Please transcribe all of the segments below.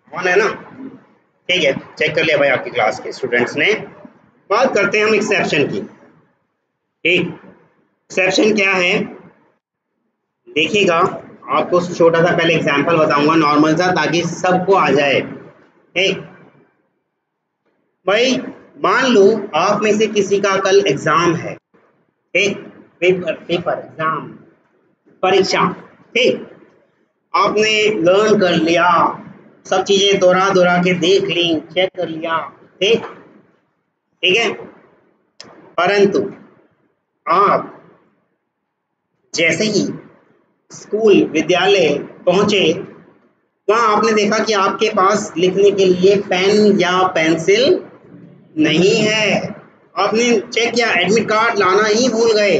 On है ना? ठीक है, चेक कर लिया भाई आपकी क्लास के स्टूडेंट्स ने। बात करते हैं हम एक्सेप्शन की। ठीक, एक्सेप्शन क्या है देखिएगा, आपको छोटा सा पहले एग्जांपल बताऊंगा नॉर्मल सा, ताकि सबको आ जाए। ठीक भाई, मान लो आप में से किसी का कल एग्जाम है। ठीक, पेपर पेपर एग्जाम, परीक्षा। ठीक, आपने लर्न कर लिया, सब चीजें दोहरा दोहरा के देख ली, चेक कर लिया। ठीक, ठीक है, परंतु आप जैसे ही स्कूल विद्यालय पहुंचे, वहां आपने देखा कि आपके पास लिखने के लिए पेन या पेंसिल नहीं है। आपने चेक किया, एडमिट कार्ड लाना ही भूल गए,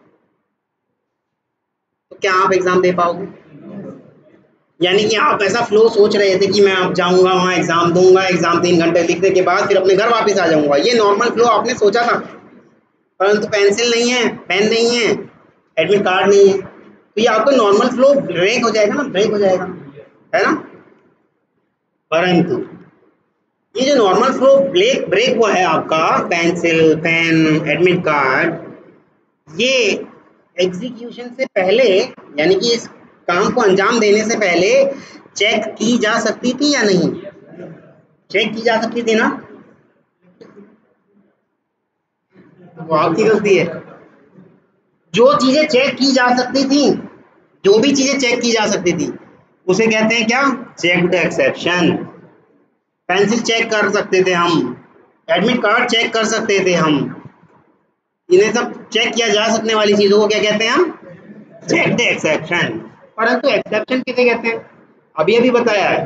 तो क्या आप एग्जाम दे पाओगे? यानी कि आप ऐसा फ्लो सोच रहे थे कि मैं अब जाऊंगा वहां एग्जाम दूंगा, एग्जाम 3 घंटे लिखने के बाद फिर अपने घर वापस आ जाऊंगा, ये नॉर्मल फ्लो आपने सोचा था। परंतु पेंसिल नहीं है, पेन नहीं है, एडमिट कार्ड नहीं है, तो ये आपका नॉर्मल फ्लो ब्रेक हो जाएगा ना, ब्रेक हो जाएगा, है ना? परंतु ये जो नॉर्मल फ्लो ब्रेक ब्रेक हुआ है आपका, पेंसिल, पेन, एडमिट कार्ड, ये एग्जीक्यूशन से पहले, यानी कि इस काम को अंजाम देने से पहले चेक की जा सकती थी या नहीं? चेक की जा सकती थी ना? तो वो आपकी गलती है। जो चीजें चेक की जा सकती थी, जो भी चीजें चेक की जा सकती थी, उसे कहते हैं क्या? Checked exception. पेंसिल चेक कर सकते थे हम, एडमिट कार्ड चेक कर सकते थे हम, इन्हें सब चेक किया जा सकने वाली चीजों को क्या कहते हैं हम? Checked exception. परंतु एक्सेप्शन किसे कहते हैं? अभी अभी बताया है,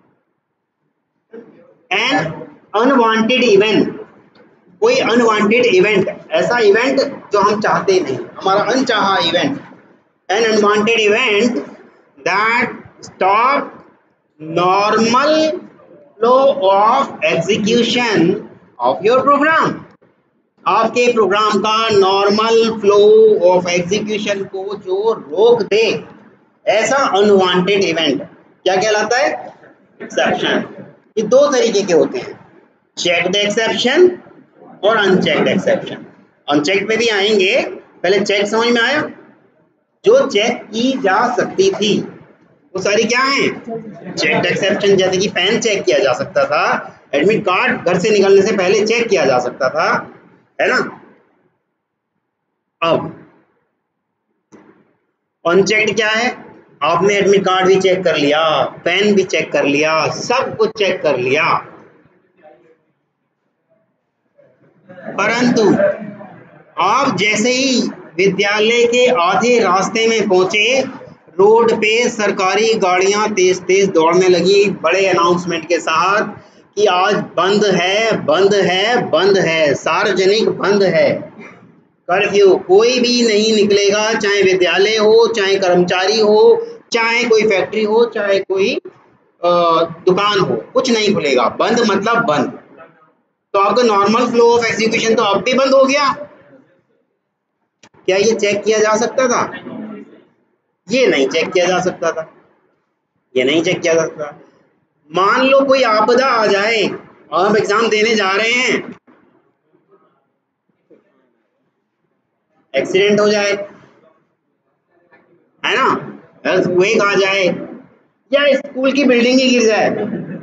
एन अनवांटेड इवेंट, कोई अनवांटेड इवेंट, ऐसा इवेंट जो हम चाहते नहीं, हमारा अनचाहा event, an unwanted event that stop normal flow of execution of your program. आपके प्रोग्राम का नॉर्मल फ्लो ऑफ एग्जीक्यूशन को जो रोक दे, ऐसा अनवांटेड इवेंट क्या कहलाता है? एक्सेप्शन। ये दो तरीके के होते हैं, चेक्ड एक्सेप्शन और अनचेक्ड एक्सेप्शन। अनचेक्ड पे भी आएंगे, पहले चेक समझ में आया? जो चेक की जा सकती थी वो सारी क्या है? Checked exception. जैसे कि पेन चेक किया जा सकता था, एडमिट कार्ड घर से निकलने से पहले चेक किया जा सकता था, है ना? अब अनचेक्ड क्या है? आपने एडमिट कार्ड भी चेक कर लिया, पेन भी चेक कर लिया, सब कुछ चेक कर लिया, परंतु आप जैसे ही विद्यालय के आधे रास्ते में पहुंचे, रोड पे सरकारी गाड़ियां तेज तेज दौड़ने लगी बड़े अनाउंसमेंट के साथ कि आज बंद है, बंद है, बंद है, सार्वजनिक बंद है, कर्फ्यू, कोई भी नहीं निकलेगा, चाहे विद्यालय हो, चाहे कर्मचारी हो, चाहे कोई फैक्ट्री हो, चाहे कोई दुकान हो, कुछ नहीं खुलेगा, बंद मतलब बंद। तो आपका नॉर्मल फ्लो ऑफ एग्जीक्यूशन तो अब भी बंद हो गया। क्या ये चेक किया जा सकता था? ये नहीं चेक किया जा सकता था, ये नहीं चेक किया जा सकता। मान लो कोई आपदा आ जाए और हम एग्जाम देने जा रहे हैं, एक्सीडेंट हो जाए, है ना, अर्थक्वेक आ जाए, या स्कूल की बिल्डिंग ही गिर जाए,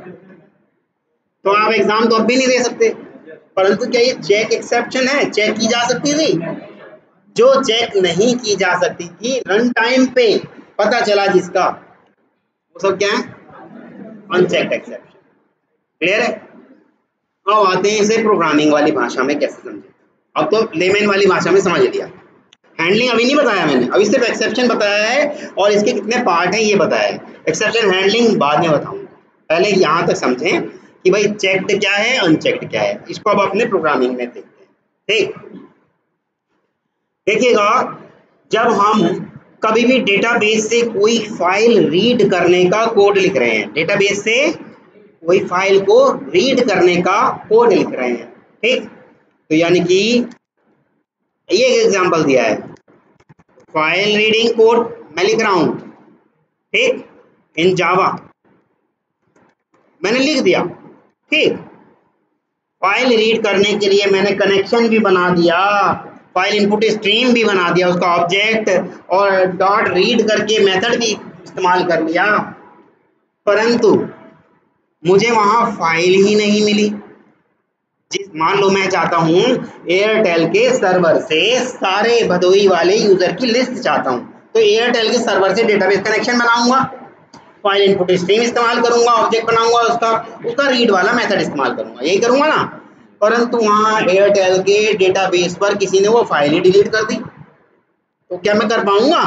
तो आप एग्जाम तो अब भी नहीं दे सकते। परंतु क्या ये चेक एक्सेप्शन है? चेक की जा सकती थी। जो चेक नहीं की जा सकती थी, रन टाइम पे पता चला जिसका, वो सब क्या है? Unchecked exception. क्लियर है? अब आते हैं इसे प्रोग्रामिंग वाली भाषा में कैसे समझें। अब तो लेमैन वाली भाषा में समझ लिया। हैंडलिंग अभी नहीं बताया मैंने, अभी सिर्फ एक्सेप्शन बताया है और इसके कितने पार्ट हैं ये बताया है। एक्सेप्शन हैंडलिंग बाद में बताऊंगा, पहले यहाँ तक समझें कि भाई चेक्ड क्या है, अनचेक्ड क्या है। इसको अब अपने प्रोग्रामिंग में देखते हैं। ठीक, देखिएगा, जब हम कभी भी डेटाबेस से कोई फाइल रीड करने का कोड लिख रहे हैं, डेटाबेस से कोई फाइल को रीड करने का कोड लिख रहे हैं, ठीक, तो यानी कि ये एक एग्जांपल दिया है, फाइल रीडिंग कोड मैं लिख रहा हूं, ठीक, इन जावा। मैंने लिख दिया, ठीक। फाइल रीड करने के लिए मैंने कनेक्शन भी बना दिया, फाइल इनपुट स्ट्रीम भी बना दिया, उसका ऑब्जेक्ट और डॉट रीड करके मेथड भी इस्तेमाल कर लिया, परंतु मुझे वहां फाइल ही नहीं मिली। जिस मान लो मैं चाहता हूँ एयरटेल के सर्वर से सारे भदोही वाले यूजर की लिस्ट चाहता हूँ, तो एयरटेल के सर्वर से डेटाबेस कनेक्शन बनाऊंगा, फाइल इनपुट स्ट्रीम इस्तेमाल करूंगा, ऑब्जेक्ट बनाऊंगा, उसका रीड वाला मेथड इस्तेमाल करूंगा, यही करूंगा ना। परंतु वहाँ एयरटेल के डेटाबेस पर किसी ने वो फाइल ही डिलीट कर दी, तो क्या मैं कर पाऊंगा?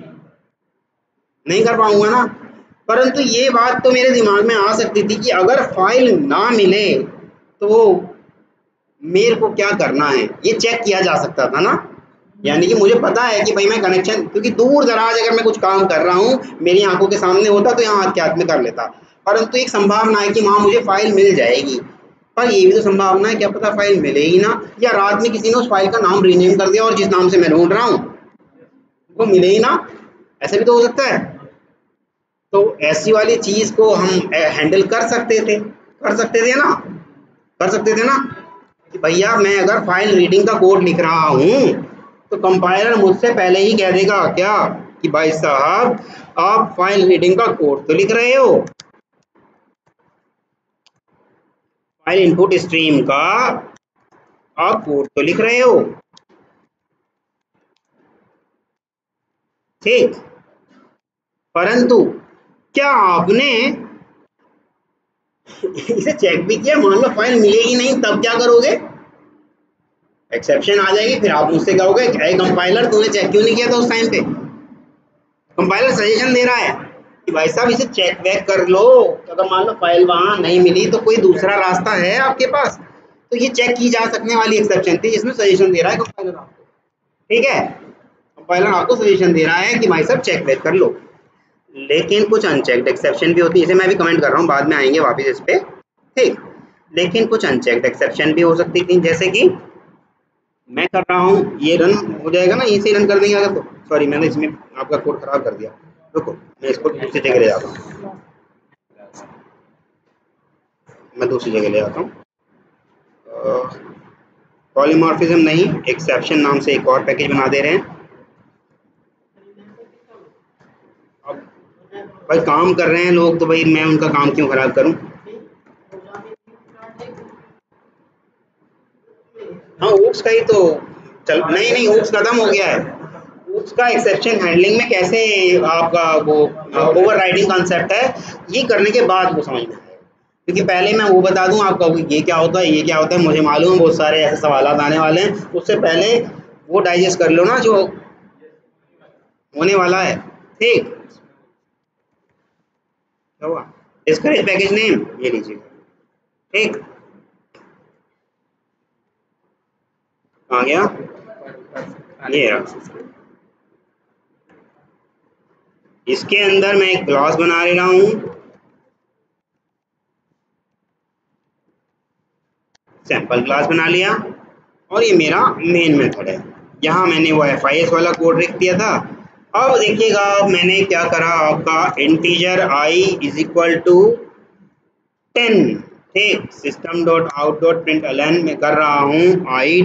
नहीं कर पाऊंगा ना। परंतु ये बात तो मेरे दिमाग में आ सकती थी कि अगर फाइल ना मिले तो मेरे को क्या करना है, ये चेक किया जा सकता था ना। यानी कि मुझे पता है कि भाई मैं कनेक्शन, क्योंकि दूर दराज अगर मैं कुछ काम कर रहा हूँ मेरी आंखों के सामने होता तो यहाँ हाथ के हाथ में कर लेता, परंतु एक संभावना है कि वहाँ मुझे फाइल मिल जाएगी, पर ये भी तो संभावना है क्या पता फाइल मिले ही ना, या रात में किसी ने उस फाइल का नाम रीनेम कर दिया और जिस नाम से मैं ढूंढ रहा हूँ वो मिले ही ना, ऐसा भी तो हो सकता है। तो ऐसी वाली चीज को हम हैंडल कर सकते थे ना, कर सकते थे ना कि भैया मैं अगर फाइल रीडिंग का कोड लिख रहा हूँ तो कंपाइलर मुझसे पहले ही कह देगा क्या कि भाई साहब आप फाइल रीडिंग का कोड तो लिख रहे हो, फाइल इनपुट स्ट्रीम का आप कोड तो लिख रहे हो, ठीक। परंतु क्या आपने इसे चेक भी किया? मान लो फाइल मिलेगी नहीं तब क्या करोगे? एक्सेप्शन आ जाएगी, फिर आप मुझसे कहोगे कंपाइलर तूने चेक क्यों नहीं किया था उस टाइम पे। कंपाइलर सजेशन दे रहा है कि भाई साहब इसे चेक बैक कर लो, अगर मान लो फाइल वहां नहीं मिली तो कोई दूसरा रास्ता है आपके पास, तो ये चेक की जा सकने वाली एक्सेप्शन थी जिसमें सजेशन दे रहा है कंपाइलर आपको, ठीक है। कंपाइलर आपको सजेशन दे रहा है कि भाई साहब चेक बैक कर लो। लेकिन कुछ अनचेक्ड एक्सेप्शन भी होती है, इसे मैं भी कमेंट कर रहा हूँ, बाद में आएंगे वापस इस पे, ठीक। लेकिन कुछ अनचेक्ड एक्सेप्शन भी हो सकती थी, जैसे कि मैं कर रहा हूँ ये रन हो जाएगा ना, इसे रन कर देंगे अगर, तो सॉरी मैंने इसमें आपका कोड खराब कर दिया, रुको मैं इसको दूसरी जगह ले जाता हूँ, मैं दूसरी जगह ले जाता हूँ। पॉलीमॉर्फिज्म नहीं, एक्सेप्शन नाम से एक और पैकेज बना दे रहे हैं। अब भाई काम कर रहे हैं लोग तो भाई मैं उनका काम क्यों खराब करूं। हाँ ओक्स का ही तो चल, नहीं नहीं ओक्स खत्म हो गया है। ओक्स का एक्सेप्शन हैंडलिंग में कैसे आपका वो ओवर राइडिंग कॉन्सेप्ट है, ये करने के बाद वो समझ में आएगा। क्योंकि पहले मैं वो बता दूं आपको ये क्या होता है, ये क्या होता है, मुझे मालूम है बहुत सारे ऐसे सवाल आने वाले हैं, उससे पहले वो डाइजेस्ट कर लो ना जो होने वाला है, ठीक। क्या हुआ? डिस्करेज पैकेज नेम ये लीजिएगा, ठीक। आ गया ये रहा। इसके अंदर मैं एक क्लास बना रहा हूँ, सैंपल क्लास बना लिया, और ये मेरा मेन मेथड है। यहाँ मैंने वो FIS वाला कोड लिख दिया था। अब देखिएगा मैंने क्या करा, आपका integer i is equal to 10, ठीक। System dot out dot println में कर रहा हूँ i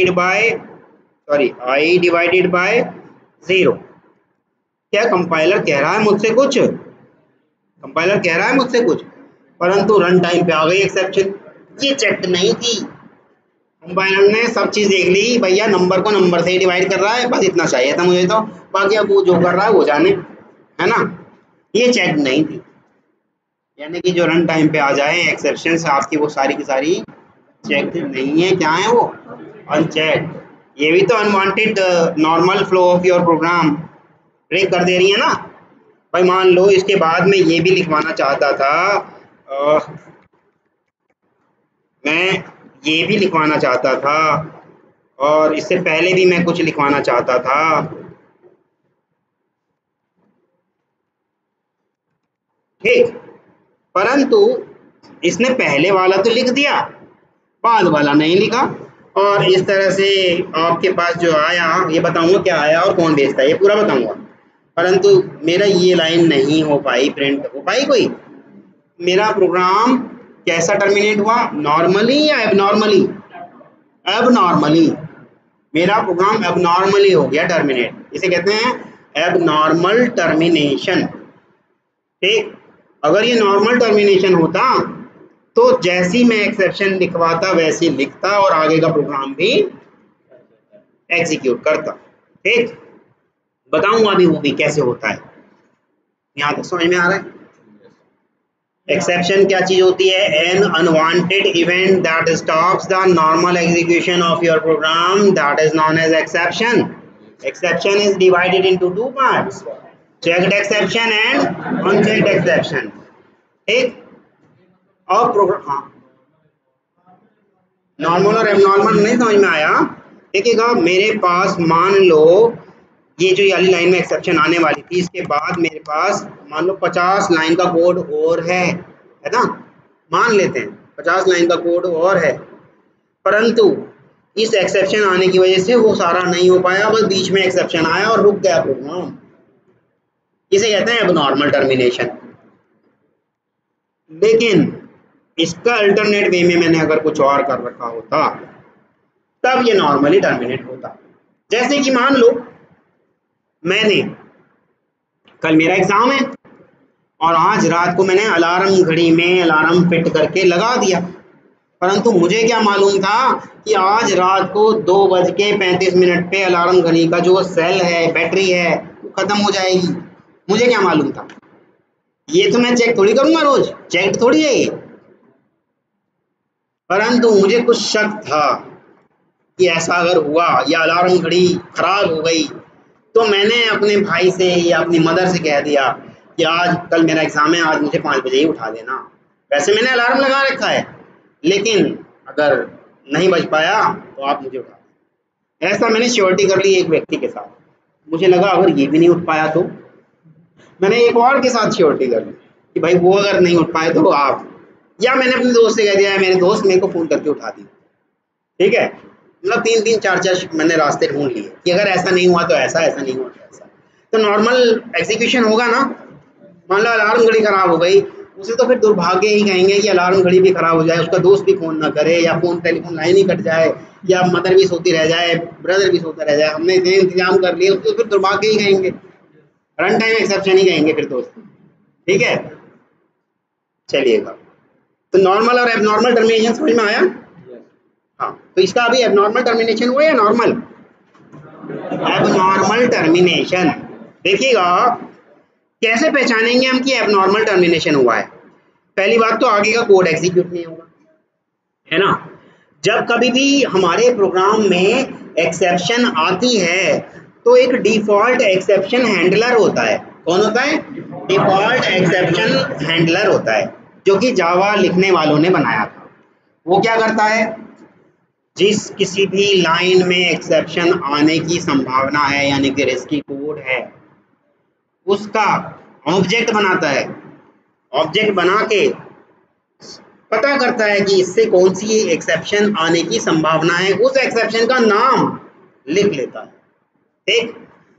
डिवाइडेड बाय 0। क्या कंपाइलर कह रहा है मुझसे कुछ? कंपाइलर कह रहा है मुझसे कुछ, परंतु रन टाइम पे आ गई एक्सेप्शन, ये चेक नहीं थी। कंपाइलर ने सब चीज देख ली, भैया नंबर को नंबर से ही डिवाइड कर रहा है, बस इतना चाहिए था मुझे, तो बाकी अब वो जो कर रहा है वो जाने, है ना। ये चेक नहीं थी, यानी कि जो रन टाइम पे आ जाए एक्सेप्शन आपकी वो सारी की सारी चेक नहीं है, क्या है वो? अनचेक। ये भी तो unwanted normal flow of your program break कर दे रही है ना। भाई मान लो इसके बाद में ये भी लिखवाना चाहता था, मैं ये भी लिखवाना चाहता था, और इससे पहले भी मैं कुछ लिखवाना चाहता था, ठीक। परंतु इसने पहले वाला तो लिख दिया, बाद वाला नहीं लिखा, और इस तरह से आपके पास जो आया ये बताऊंगा क्या आया और कौन भेजता है ये पूरा बताऊंगा, परंतु मेरा ये लाइन नहीं हो पाई, प्रिंट हो पाई कोई, मेरा प्रोग्राम कैसा टर्मिनेट हुआ, नॉर्मली या एबनॉर्मली? एबनॉर्मली। मेरा प्रोग्राम एबनॉर्मली हो गया टर्मिनेट, इसे कहते हैं एबनॉर्मल टर्मिनेशन। ठीक, अगर ये नॉर्मल टर्मिनेशन होता तो जैसी मैं एक्सेप्शन लिखवाता वैसे लिखता और आगे का प्रोग्राम भी एग्जीक्यूट करता। ठीक, बताऊंगा अभी वो भी कैसे होता है। यहाँ तक समझ में आ रहा है? एक्सेप्शन क्या चीज होती है? An unwanted event that stops the normal execution of your program, that is known as exception. Exception is divided into two parts, checked exception and unchecked exception. ठीक, और प्रोग्राम, हाँ, नॉर्मल और एबनॉर्मल नहीं समझ में आया? देखिएगा, मेरे पास मान लो ये वाली लाइन में एक्सेप्शन आने वाली थी, इसके बाद मेरे पास मान लो 50 लाइन का कोड और है ना, मान लेते हैं 50 लाइन का कोड और है, परंतु इस एक्सेप्शन आने की वजह से वो सारा नहीं हो पाया, बस बीच में एक्सेप्शन आया और रुक गया प्रोग्राम। इसे कहते हैं एबनॉर्मल टर्मिनेशन। लेकिन इसका अल्टरनेट वे में मैंने अगर कुछ और कर रखा होता तब ये नॉर्मली टर्मिनेट होता। जैसे कि मान लो मैंने, कल मेरा एग्जाम है और आज रात को मैंने अलार्म घड़ी में अलार्म फिट करके लगा दिया, परंतु मुझे क्या मालूम था कि आज रात को 2:35 पे अलार्म घड़ी का जो सेल है, बैटरी है, वो खत्म हो जाएगी। मुझे क्या मालूम था? ये तो मैं चेक थोड़ी करूंगा रोज, चेक थोड़ी है ये। परंतु मुझे कुछ शक था कि ऐसा अगर हुआ या अलार्म घड़ी खराब हो गई तो मैंने अपने भाई से या अपनी मदर से कह दिया कि आज कल मेरा एग्जाम है, आज मुझे 5 बजे ही उठा देना। वैसे मैंने अलार्म लगा रखा है, लेकिन अगर नहीं बज पाया तो आप मुझे उठा दें। ऐसा मैंने श्योरिटी कर ली एक व्यक्ति के साथ। मुझे लगा अगर ये भी नहीं उठ पाया तो मैंने एक और के साथ श्योरिटी कर ली कि भाई वो अगर नहीं उठ पाए तो आप, या मैंने अपने दोस्त से कह दिया, मेरे दोस्त मेरे को फ़ोन करके उठा दी। ठीक है, मतलब 3-3 4-4 मैंने रास्ते ढूंढ लिए कि अगर ऐसा नहीं हुआ तो ऐसा, ऐसा नहीं हुआ तो ऐसा। तो नॉर्मल एग्जीक्यूशन होगा ना। मान लो अलार्म घड़ी खराब हो गई, उसे तो फिर दुर्भाग्य ही कहेंगे कि अलार्म घड़ी भी खराब हो जाए, उसका दोस्त भी फोन ना करे, या फोन टेलीफोन लाइन ही कट जाए, या मदर भी सोती रह जाए, ब्रदर भी सोता रह जाए, हमने इतने इंतजाम कर लिए, उसको फिर दुर्भाग्य ही कहेंगे, रन टाइम एक्सेप्शन ही कहेंगे फिर दोस्त। ठीक है, चलिएगा, तो नॉर्मल और एबनॉर्मल टर्मिनेशन समझ में आया? हाँ, तो इसका अभी एबनॉर्मल टर्मिनेशन हुआ या नॉर्मल? Abnormal termination. देखिएगा कैसे पहचानेंगे हम कि एबनॉर्मल टर्मिनेशन हुआ है। पहली बात तो आगे का कोड एग्जीक्यूट नहीं होगा, है ना। जब कभी भी हमारे प्रोग्राम में एक्सेप्शन आती है तो एक डिफॉल्ट एक्सेप्शन हैंडलर होता है। कौन होता है? डिफॉल्ट एक्सेप्शन हैंडलर होता है, जो कि जावा लिखने वालों ने बनाया था। वो क्या करता है? जिस किसी भी लाइन में एक्सेप्शन आने की संभावना है, यानी कि रिस्की कोड है, उसका ऑब्जेक्ट बनाता है। ऑब्जेक्ट बना के पता करता है कि इससे कौन सी एक्सेप्शन आने की संभावना है, उस एक्सेप्शन का नाम लिख लेता है। ठीक,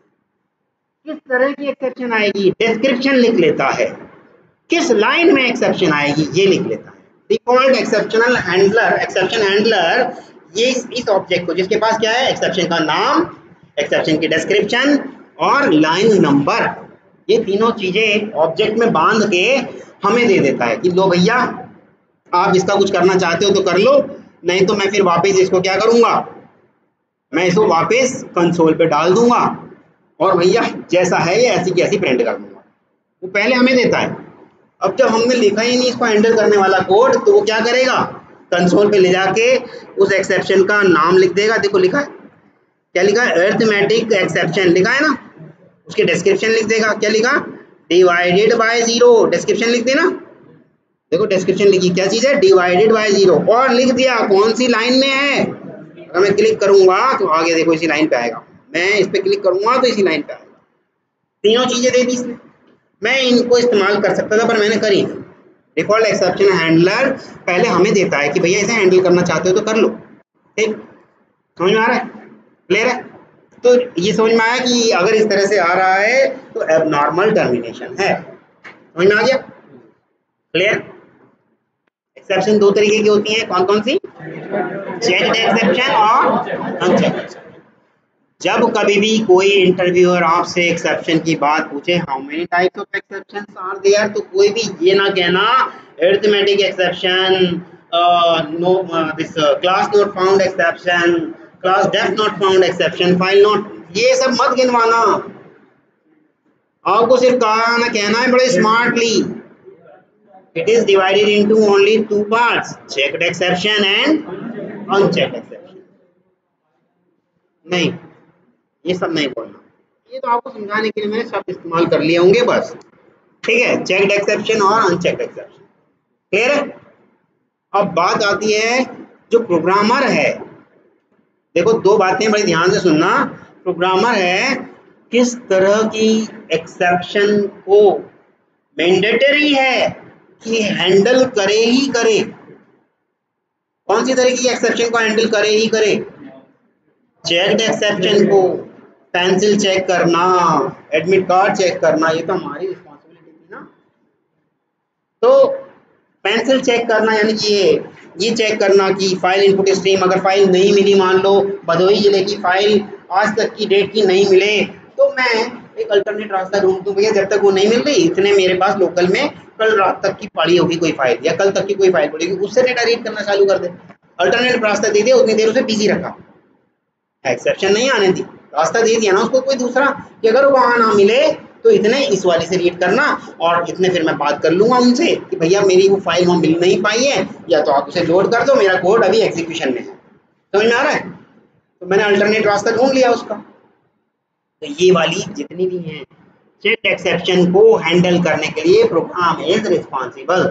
किस तरह की एक्सेप्शन आएगी, डिस्क्रिप्शन लिख लेता है। किस लाइन में एक्सेप्शन आएगी ये लिख लेता है। Default exceptional handler, exception handler, ये इस ऑब्जेक्ट को, जिसके पास क्या है, एक्सेप्शन का नाम, एक्सेप्शन की डिस्क्रिप्शन और लाइन नंबर, ये तीनों चीजें ऑब्जेक्ट में बांध के हमें दे देता है कि लो भैया, आप इसका कुछ करना चाहते हो तो कर लो, नहीं तो मैं फिर वापस इसको क्या करूंगा, मैं इसको वापस कंसोल पे डाल दूंगा और भैया जैसा है ये ऐसी की ऐसी प्रिंट कर दूंगा। वो पहले हमें देता है। अब जब हमने लिखा ही नहीं इसको हैंडल करने वाला कोड, तो वो क्या करेगा, कंसोल पे ले जाके उस एक्सेप्शन का नाम लिख देगा। देखो लिखा है, क्या लिखा है, अरिथमेटिक एक्सेप्शन लिखा है ना, उसके डिस्क्रिप्शन लिख देगा। क्या लिखा, डिवाइडेड बाय 0, डिस्क्रिप्शन लिख देना। देखो डिस्क्रिप्शन लिखी, क्या चीज है, डिवाइडेड बाय 0, और लिख दिया कौन सी लाइन में है। अगर मैं क्लिक करूंगा तो आगे देखो इसी लाइन पे आएगा, मैं इस पे क्लिक करूंगा तो इसी लाइन पे आएगा। तीनों चीजें दे दी इसने। मैं इनको इस्तेमाल कर सकता था पर मैंने करी नहीं। डिफॉल्ट एक्सेप्शन हैंडलर पहले हमें देता है कि भैया इसे हैंडल करना चाहते हो तो कर लो। ठीक, समझ में आ रहा है, क्लियर है? तो ये समझ में आया कि अगर इस तरह से आ रहा है तो एबनॉर्मल टर्मिनेशन है। समझ में आ गया? क्लियर? एक्सेप्शन दो तरीके की होती हैं, कौन कौन सी? चेक्ड एक्सेप्शन और अनचेक्ड। जब कभी भी कोई इंटरव्यूअर आपसे एक्सेप्शन की बात पूछे, how many types of exceptions are there, तो कोई भी ये ना कहना arithmetic exception, no this class not found exception, class def not found exception, file not, ये सब मत गिनवाना। आपको सिर्फ कहना कहना है बड़े smartly, it is divided into only two parts, checked exception and unchecked exception. नहीं, ये सब नहीं बोलना, ये तो आपको समझाने के लिए मैंने शब्द इस्तेमाल कर लिए होंगे बस, ठीक है? चेक्ड एक्सेप्शन और अनचेक्ड एक्सेप्शन, क्लियर है? अब बात आती है जो प्रोग्रामर है, देखो दो बातें बड़ी ध्यान से सुनना। प्रोग्रामर है किस तरह की एक्सेप्शन को मैंडेटरी है कि हैंडल करे ही करे, कौन सी तरह की एक्सेप्शन को हैंडल करे ही करे? चेक्ड एक्सेप्शन को, पेंसिल चेक करना, एडमिट कार्ड चेक करना, ये तो हमारी रिस्पॉन्सिबिलिटी थी ना। तो पेंसिल चेक करना यानी कि ये चेक करना कि फाइल इनपुट स्ट्रीम, अगर फाइल नहीं मिली, मान लो भदोही जिले की फाइल आज तक की डेट की नहीं मिले, तो मैं एक अल्टरनेट रास्ता ढूंढ दूं, भैया जब तक वो नहीं मिल रही इतने मेरे पास लोकल में कल रात तक की पड़ी होगी कोई फाइल, या कल तक की कोई फाइल पड़ी होगी, उससे डेटा रीड करना चालू कर दे। अल्टरनेट रास्ता दे दिया, उतनी देर उसे बिजी रखा, एक्सेप्शन नहीं आने दी, रास्ता दे दिया ना उसको कोई दूसरा कि अगर वहां ना मिले तो इतने इस वाले से रीड करना, और इतने फिर मैं बात कर लूंगा उनसे कि भैया मेरी वो फाइल वहां मिल नहीं पाई है, या तो आप उसे लोड कर दो, मेरा कोड अभी एग्जीक्यूशन में है। समझ में आ रहा है? तो मैंने अल्टरनेट रास्ता ढूंढ लिया उसका। तो ये वाली जितनी भी हैं चेक एक्सेप्शन को हैंडल करने के लिए program is responsible,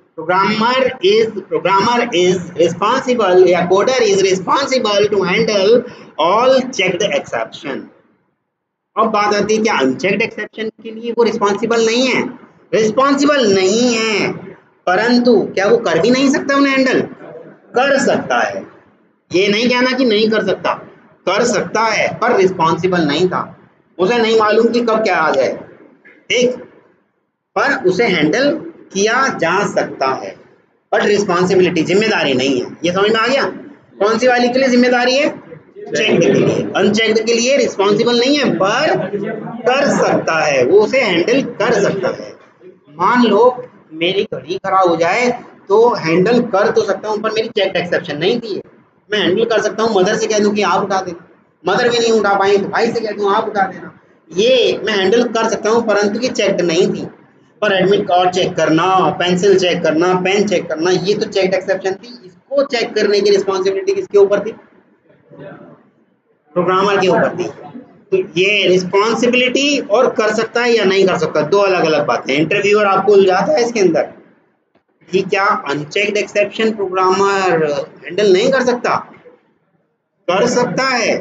programmer is responsible या coder is responsible to handle all checked exception। अब बात आती है क्या अनचेक्ड एक्सेप्शन के लिए वो रिस्पॉन्सिबल नहीं है? रिस्पॉन्सिबल नहीं है, परंतु क्या वो कर भी नहीं सकता उन्हें हैंडल? कर सकता है, ये नहीं कहना कि नहीं कर सकता, कर सकता है, पर रिस्पॉन्सिबल नहीं था, उसे नहीं मालूम कि कब क्या आ जाए, ठीक, पर उसे हैंडल किया जा सकता है, बट रिस्पॉन्सिबिलिटी जिम्मेदारी नहीं है। ये समझ में आ गया? कौन सी वाली के लिए जिम्मेदारी है? चेक्ड के लिए। अनचेक्ड के लिए रिस्पॉन्सिबल नहीं है, पर कर सकता है, वो उसे हैंडल कर सकता है। मान लो मेरी घड़ी खराब हो जाए तो हैंडल कर तो सकता हूँ, पर मेरी चेक्ड एक्सेप्शन नहीं थी, मैं हैंडल कर सकता हूँ, मदर से कह दूँ कि आप उठा देना, मदर भी नहीं उठा पाई तो भाई से कह दूँ आप उठा देना, ये मैं हैंडल कर सकता हूँ, परंतु कि चेक्ड नहीं थी। पर एडमिट कार्ड चेक करना, पेंसिल चेक करना, पेन चेक करना, ये तो चेक एक्सेप्शन थी, इसको चेक करने की रिस्पॉन्सिबिलिटी किसके ऊपर थी? प्रोग्रामर के ऊपर थी। तो ये रिस्पॉन्सिबिलिटी और कर सकता है या नहीं कर सकता, दो अलग अलग बातें। इंटरव्यूअर आपको उलझाता है इसके अंदर कि क्या अनचेक्ड एक्सेप्शन प्रोग्रामर हैंडल नहीं कर सकता? कर सकता है,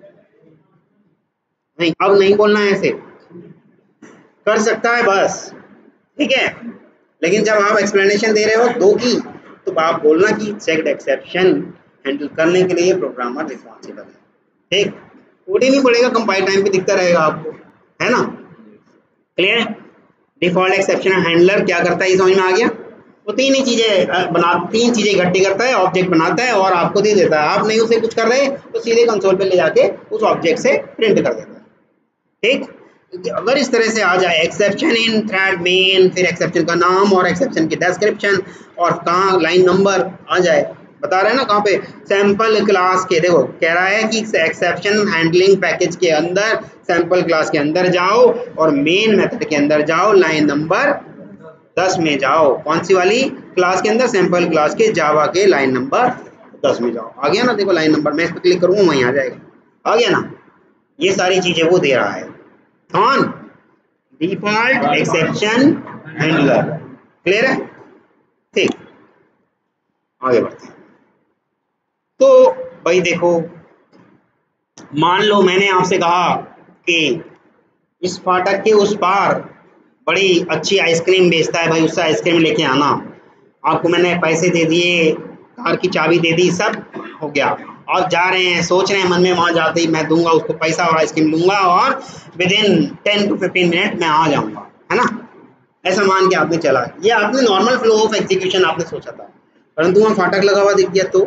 नहीं अब नहीं बोलना है ऐसे, कर सकता है बस, ठीक है? लेकिन जब आप एक्सप्लेनेशन दे रहे हो दो की, तो आप बोलना कि चेक्ड एक्सेप्शन हैंडल करने के लिए प्रोग्रामर रिस्पॉन्सिबल है, ठीक? कोड ही नहीं पड़ेगा, कंपाइल टाइम पे दिखता रहेगा आपको, है ना? क्लियर? डिफॉल्ट एक्सेप्शन हैंडलर क्या करता है, ये समझ में आ गया? वो तीन ही चीजें तीन चीजें इकट्ठी करता है, ऑब्जेक्ट बनाता है और आपको दे देता है। आप नहीं उसे कुछ कर रहे तो सीधे कंसोल पे ले जाके उस ऑब्जेक्ट से प्रिंट कर देता है, ठीक? अगर इस तरह से आ जाए एक्सेप्शन इन थ्रेड मेन, फिर एक्सेप्शन का नाम और एक्सेप्शन की डिस्क्रिप्शन और कहाँ लाइन नंबर आ जाए, बता रहे हैं ना कहाँ पे, सैंपल क्लास के, देखो कह रहा है कि एक्सेप्शन हैंडलिंग पैकेज के अंदर सैंपल क्लास के अंदर जाओ और मेन मेथड के अंदर जाओ, लाइन नंबर 10 में जाओ। कौन सी वाली क्लास के अंदर? सैंपल क्लास के जावा के लाइन नंबर 10 में जाओ। आ गया ना? देखो लाइन नंबर, मैं इस पर क्लिक करूँगा वहीं आ जाएगा, आ गया ना? ये सारी चीजें वो दे रहा है कौन? Default exception handler. क्लियर है? ठीक, आगे बढ़ते हैं। तो भाई देखो, मान लो मैंने आपसे कहा कि इस फाटक के उस पार बड़ी अच्छी आइसक्रीम बेचता है भाई, उससे आइसक्रीम लेके आना। आपको मैंने पैसे दे दिए, कार की चाबी दे दी, सब हो गया। आप जा रहे हैं, सोच रहे हैं मन में वहां जाते ही मैं दूंगा उसको पैसा और आइसक्रीम लूंगा और विद इन 10 to 15 मिनट मैं आ जाऊंगा, है ना? ऐसा मान के आपने चला, ये आपने नॉर्मल फ्लो ऑफ एग्जीक्यूशन आपने सोचा था, परंतु वहां फाटक लगा हुआ दिख गया, तो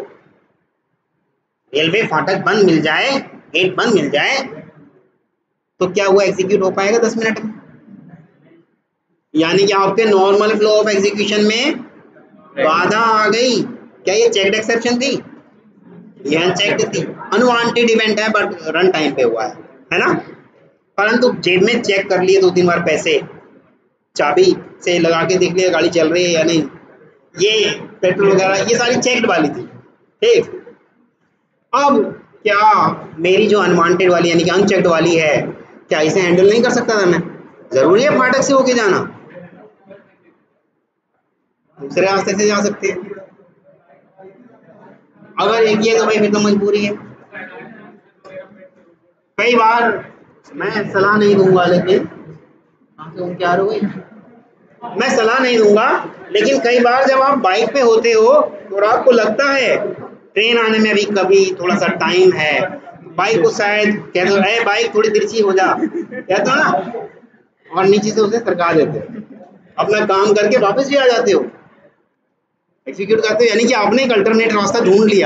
रेलवे फाटक बंद मिल जाए, गेट बंद मिल जाए, तो क्या हुआ, एग्जीक्यूट हो पाएगा 10 मिनट में? यानी कि आपके नॉर्मल फ्लो ऑफ एग्जीक्यूशन में बाधा आ गई। क्या ये चेक्ड एक्सेप्शन थी? ये अनचेक्ड थी, अनवांटेड इवेंट है, बट रन टाइम पे हुआ है ना? परंतु जेब में चेक कर लिए 2-3 बार पैसे, चाबी से लगा के देख लिया गाड़ी चल रही है या नहीं, ये पेट्रोल वगैरह ये सारी चेक्ड वाली थी, ठीक। अब क्या मेरी जो अनवांटेड वाली यानी कि अनचेक्ड वाली है, क्या इसे हैंडल नहीं कर सकता था मैं? जरूरी है फाटक से होके जाना? दूसरे रास्ते से जा सकते हैं। अगर एक ही है तो भाई फिर तो मजबूरी है। कई बार मैं सलाह नहीं दूंगा, लेकिन तुम क्या हो गई, मैं सलाह नहीं दूंगा, लेकिन कई बार जब आप बाइक पे होते हो और आपको लगता है ट्रेन आने में अभी कभी थोड़ा सा टाइम है, बाइक को शायद कह दो, अरे बाइक थोड़ी तिरछी हो जा, कहते हो ना, और नीचे से उसे सरका देते हो, अपना काम करके वापस भी आ जाते हो, एग्जीक्यूट करते हो, यानी कि आपने एक अल्टरनेट रास्ता ढूंढ लिया।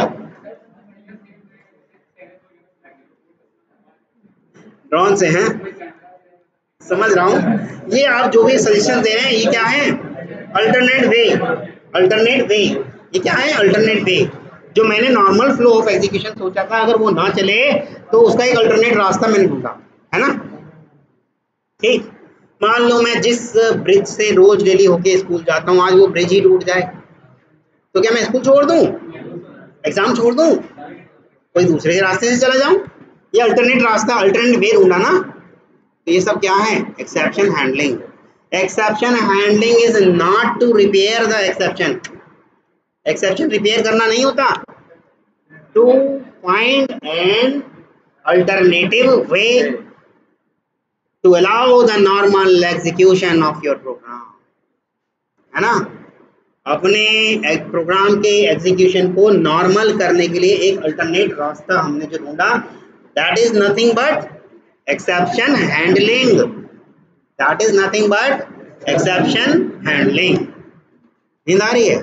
ड्रोन से हैं, समझ रहा हूँ। ये आप जो भी सजेशन दे रहे हैं, ये क्या है? अल्टरनेट वे, अल्टरनेट वे, ये क्या है? Alternate way. जो मैंने नॉर्मल फ्लो ऑफ एग्जीक्यूशन सोचा था, अगर वो ना चले तो उसका एक अल्टरनेट रास्ता मैंने ढूंढा, है ना? ठीक। मान लो मैं जिस ब्रिज से रोज डेली होके स्कूल जाता हूँ, आज वो ब्रिज ही टूट जाए, तो क्या मैं स्कूल छोड़ दूँ, एग्जाम छोड़ दूँ, कोई दूसरे रास्ते से चला जाऊँ? ये अल्टरनेट रास्ता, अल्टरनेट वे ढूंढा ना। तो ये सब क्या है? Exception handling. Exception handling is not to repair the exception, exception repair करना नहीं होता, to find an alternative way to allow the normal execution of your program, है ना? अपने प्रोग्राम के एग्जीक्यूशन को नॉर्मल करने के लिए एक अल्टरनेट रास्ता हमने जो ढूंढा, that is nothing but exception handling, that is nothing but exception handling. नींद आ रही है?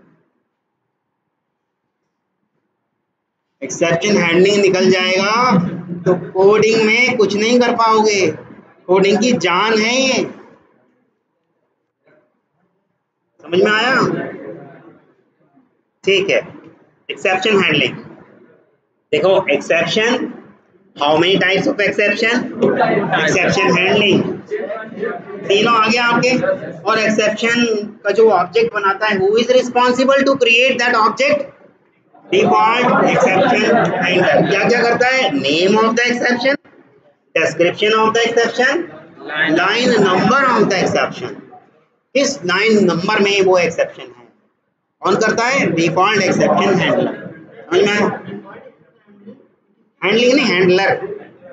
एक्सेप्शन हैंडलिंग निकल जाएगा तो कोडिंग में कुछ नहीं कर पाओगे, कोडिंग की जान है ये, समझ में आया? ठीक है। एक्सेप्शन हैंडलिंग देखो, exception, how many types of exception, exception handling, तीनों आ गया आपके। और एक्सेप्शन का जो ऑब्जेक्ट बनाता है, who is responsible to create that object? Default exception handler. क्या क्या करता है? Name of the exception, description of the exception, line number of the exception, किस लाइन नंबर में वो एक्सेप्शन है, कौन करता है? Default exception handler. समझ में आया? हैंडलिंग नहीं, हैंडलर।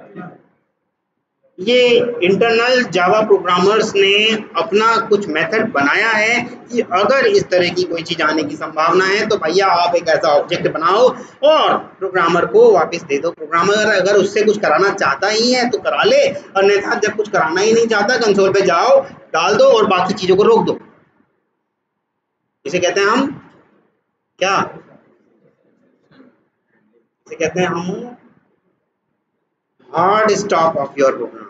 ये इंटरनल जावा प्रोग्रामर्स ने अपना कुछ मेथड बनाया है कि अगर इस तरह की कोई चीज आने की संभावना है तो भैया आप एक ऐसा ऑब्जेक्ट बनाओ और प्रोग्रामर को वापस दे दो। प्रोग्रामर अगर उससे कुछ कराना चाहता ही है तो करा ले, अन्यथा जब कुछ कराना ही नहीं चाहता, कंसोल पे जाओ, डाल दो और बाकी चीजों को रोक दो। इसे कहते हैं हम क्या? इसे कहते हैं हम hard stop of your program.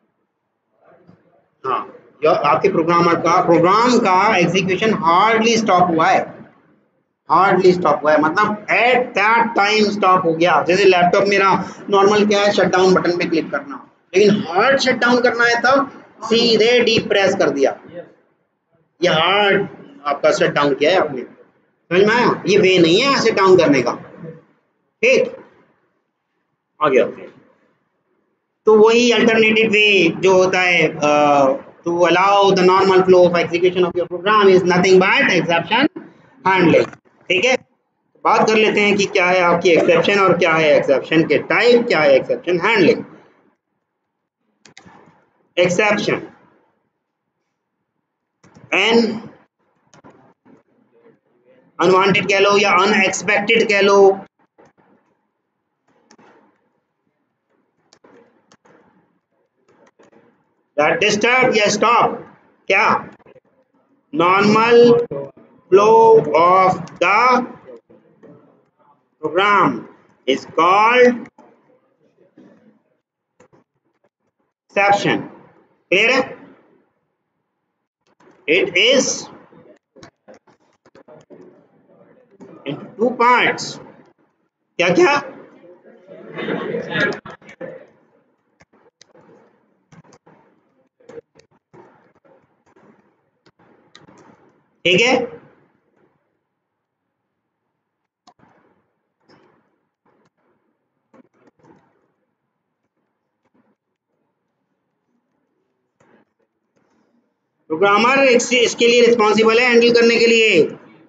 हाँ, आपके प्रोग्राम का एग्जीक्यूशन हार्डली स्टॉप हुआ है, हार्डली स्टॉप हुआ है, मतलब एट दैट टाइम स्टॉप हो गया। जैसे लैपटॉप मेरा नॉर्मल क्या है, शट डाउन बटन पे क्लिक करना, लेकिन हार्ड शट डाउन करना है तब सीधे डी प्रेस कर दिया, ये हार्ड आपका शट डाउन किया है आपने। समझ में आया? ये वे नहीं है शट डाउन करने का। ठीक, आ गया। तो वही अल्टरनेटिव वे जो होता है to allow the normal flow of execution of your program is nothing but exception handling. ठीक है, बात कर लेते हैं कि क्या है आपकी एक्सेप्शन और क्या है एक्सेप्शन के टाइप, क्या है exception handling. Exception an unwanted कह लो या अनएक्सपेक्टेड कह लो, दैट डिस्टर्ब या स्टॉप क्या normal flow of the program is called exception. Clear है? It is in two parts. क्या क्या? ठीक है, प्रोग्रामर इसके लिए रिस्पॉन्सिबल है हैंडल करने के लिए।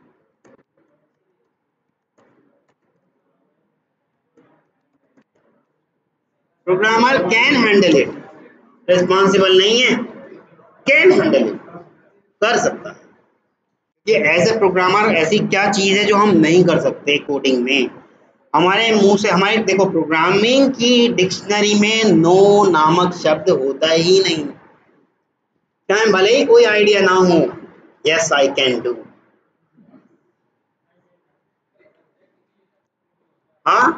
Programmer can handle it, responsible नहीं है, कैन हैंडल इट, कर सकता है। ये एज ए प्रोग्रामर ऐसी क्या चीज है जो हम नहीं कर सकते कोडिंग में? हमारे मुंह से हमारे देखो, प्रोग्रामिंग की डिक्शनरी में नो नामक शब्द होता ही नहीं, चाहे भले ही कोई आइडिया ना हो। यस आई कैन डू, हाँ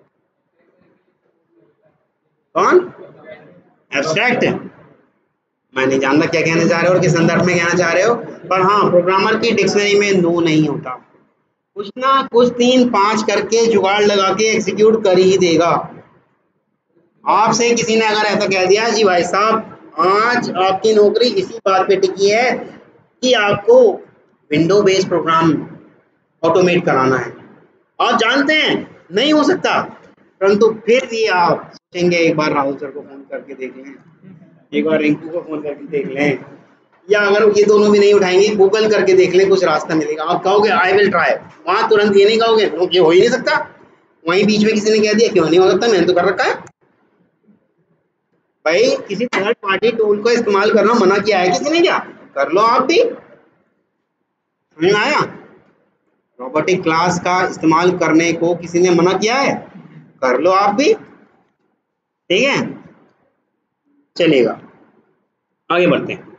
कौन? एब्स्ट्रैक्ट, मैं नहीं जानता क्या कहना चाह रहे हो और किस संदर्भ में कहना चाह रहे हो, पर हाँ प्रोग्रामर की डिक्शनरी में नो नहीं होता। कुछ ना कुछ 3-5 करके जुगाड़ लगा के एग्जीक्यूट कर ही देगा। आपसे किसी ने अगर ऐसा कह दिया जी भाई साहब आज आपकी नौकरी इसी बात पे टिकी है कि आपको विंडो बेस्ड प्रोग्राम ऑटोमेट कराना है, आप जानते हैं नहीं हो सकता, परंतु फिर भी आप सोचेंगे एक बार राहुल सर को फोन करके देख लें, एक बार रिंकू को फोन करके देख लें, या अगर ये दोनों भी नहीं उठाएंगे गूगल करके देख लें, कुछ रास्ता मिलेगा। आप कहोगे आई विल ट्राई, वहां तुरंत ये नहीं कहोगे ये हो ही नहीं सकता, वहीं बीच में किसी ने कह दिया क्यों नहीं हो सकता, मैंने तो कर रखा है। भाई किसी थर्ड पार्टी टूल का इस्तेमाल करना मना किया है किसी ने क्या? कर लो आप भी, समझ में आया? रोबोटिक क्लास का इस्तेमाल करने को किसी ने मना किया है? कर लो आप भी, ठीक है, चलेगा। आगे बढ़ते हैं।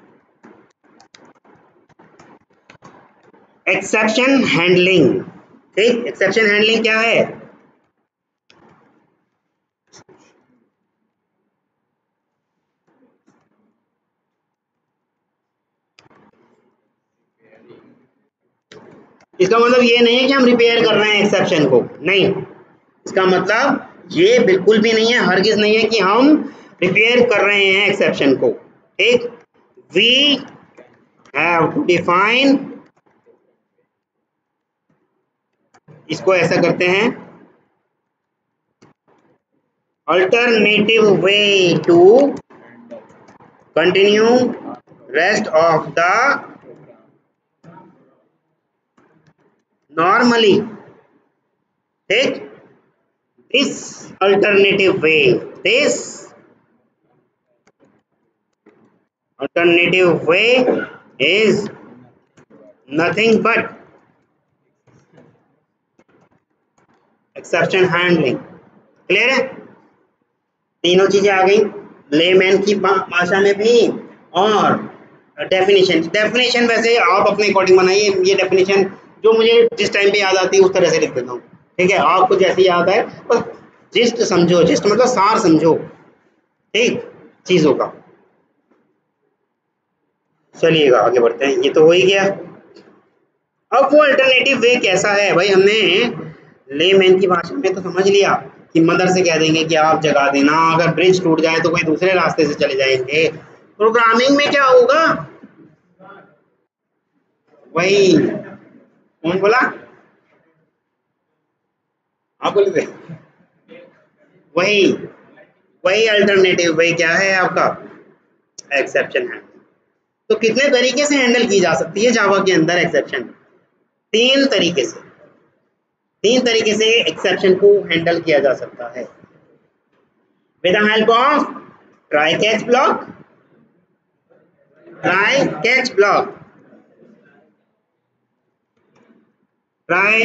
एक्सेप्शन हैंडलिंग, ठीक, एक्सेप्शन हैंडलिंग क्या है? इसका मतलब ये नहीं है कि हम रिपेयर कर रहे हैं एक्सेप्शन को, नहीं, इसका मतलब ये बिल्कुल भी नहीं है, हरगिज नहीं है कि हम रिपेयर कर रहे हैं एक्सेप्शन को। ठीक, वी हैव टू डिफाइन, इसको ऐसा करते हैं, alternative way to continue rest of the normally, ठीक, this alternative way, this alternative way is nothing but exception handling। Clear है? तीनों चीजें आ गई, लेमैन की भाषा में भी, और डेफिनेशन वैसे आप अपने अकॉर्डिंग बनाइए, ये डेफिनेशन जो मुझे जिस टाइम पे याद आती है उस तरह से लिख देता हूँ, ठीक है, आपको जैसे याद है बस जिस्ट समझो, जिस्ट मतलब सार समझो, ठीक, चीजों का। चलिएगा आगे बढ़ते हैं, ये तो हो ही गया। अब वो अल्टरनेटिव वे कैसा है भाई, हमने लेमैन की भाषा में तो समझ लिया कि मदर से कह देंगे कि आप जगा देना, अगर ब्रिज टूट जाए तो कोई दूसरे रास्ते से चले जाएंगे। प्रोग्रामिंग में क्या होगा? वही, कौन बोला? आप बोले थे, वही वही अल्टरनेटिव वे क्या है आपका? एक्सेप्शन है। तो कितने तरीके से हैंडल की जा सकती है जावा के अंदर एक्सेप्शन? तीन तरीके से, तीन तरीके से एक्सेप्शन को हैंडल किया जा सकता है, with the help of try catch block, try catch block, try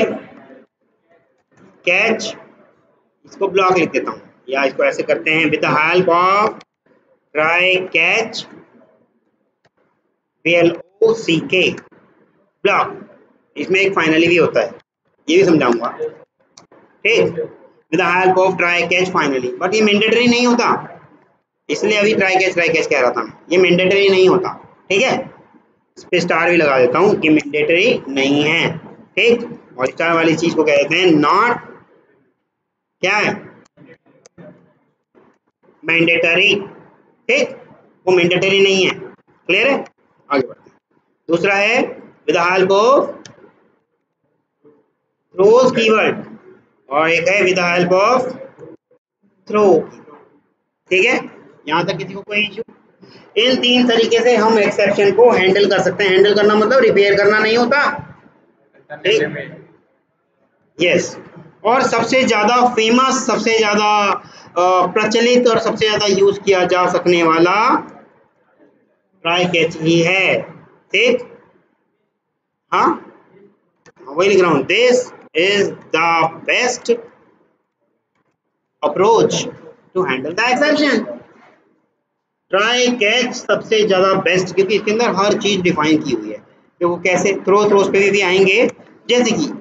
catch, इसको ब्लॉक लिख देता हूँ, या इसको ऐसे करते हैं, with the help of try catch BLO O C K block, इसमें एक फाइनली भी होता है, ये भी समझाऊंगा, ठीक। With the help of try catch finally, but ये मैंडेटरी नहीं होता, इसलिए अभी ट्राई कैच कह रहा था मैं, ये मैंडेटरी नहीं होता, ठीक है। इस पे स्टार भी लगा देता हूँ कि मैंडेटरी नहीं है, ठीक। और स्टार वाली चीज को कहते हैं नॉट, क्या है, मैंडेटरी, ठीक, वो मैंडेटरी नहीं है, क्लियर है। आगे बढ़ते हैं। दूसरा है with the help of throws keyword, और एक है with the help of throw, ठीक है। यहाँ तक किसी को कोई इश्यू? इन तीन तरीके से हम एक्सेप्शन को हैंडल कर सकते हैं। हैंडल करना मतलब रिपेयर करना नहीं होता, ठीक, यस। और सबसे ज्यादा फेमस, सबसे ज्यादा प्रचलित और सबसे ज्यादा यूज किया जा सकने वाला ट्राई कैच ही है, ठीक। हाँ, वही लिख रहा हूँ, this is the best approach to handle the exception. Try catch सबसे ज्यादा बेस्ट, क्योंकि इसके अंदर हर चीज डिफाइन की हुई है कि वो कैसे, थ्रोज पे भी आएंगे, जैसे कि